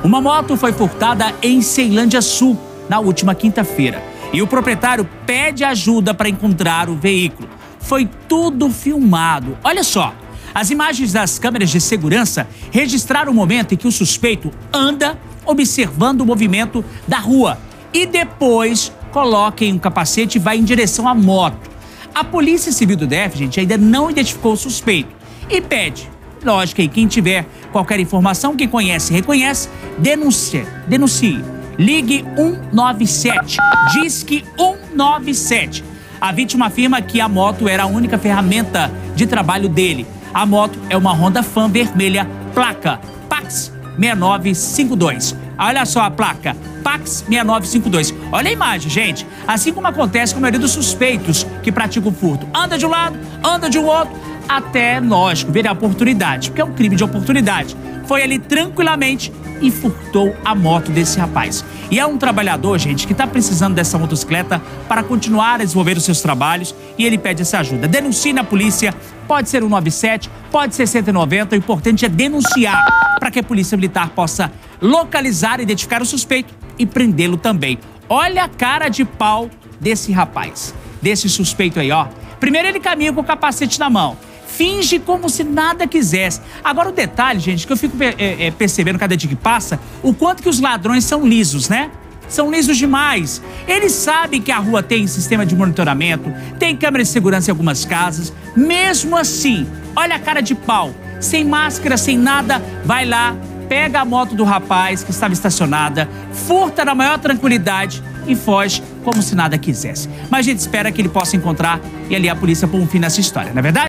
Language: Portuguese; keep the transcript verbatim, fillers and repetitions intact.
Uma moto foi furtada em Ceilândia Sul na última quinta-feira e o proprietário pede ajuda para encontrar o veículo. Foi tudo filmado. Olha só, as imagens das câmeras de segurança registraram o momento em que o suspeito anda observando o movimento da rua e depois coloca em um capacete e vai em direção à moto. A Polícia Civil do D F, gente, ainda não identificou o suspeito e pede, lógico, aí quem tiver qualquer informação, quem conhece, reconhece, denuncie, denuncie. Ligue um nove sete, Disque um nove sete. A vítima afirma que a moto era a única ferramenta de trabalho dele. A moto é uma Honda Fan vermelha, placa Pax seis nove cinco dois. Olha só a placa, Pax seis nove cinco dois. Olha a imagem, gente. Assim como acontece com a maioria dos suspeitos que praticam o furto. Anda de um lado, anda de um outro, até, lógico, ver a oportunidade, porque é um crime de oportunidade. Foi ali tranquilamente e furtou a moto desse rapaz. E é um trabalhador, gente, que está precisando dessa motocicleta para continuar a desenvolver os seus trabalhos e ele pede essa ajuda. Denuncie na polícia, pode ser um nove sete, pode ser cento e noventa, o importante é denunciar para que a Polícia Militar possa localizar, identificar o suspeito e prendê-lo também. Olha a cara de pau desse rapaz, desse suspeito aí, ó. Primeiro ele caminha com o capacete na mão. Finge como se nada quisesse. Agora o detalhe, gente, que eu fico é, é, percebendo cada dia que passa, o quanto que os ladrões são lisos, né? São lisos demais. Eles sabem que a rua tem sistema de monitoramento, tem câmera de segurança em algumas casas. Mesmo assim, olha a cara de pau. Sem máscara, sem nada, vai lá, pega a moto do rapaz que estava estacionada, furta na maior tranquilidade e foge como se nada quisesse. Mas a gente espera que ele possa encontrar e ali a polícia põe um fim nessa história, não é verdade?